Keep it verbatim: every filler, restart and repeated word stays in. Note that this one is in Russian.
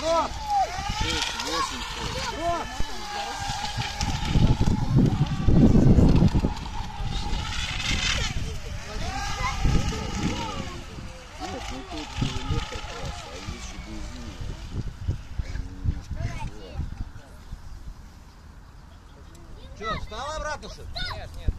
шесть, восемь, нет, ну тут электрокласс, а есть еще бензиновый. Че, встал обратно, что ли? Нет, нет.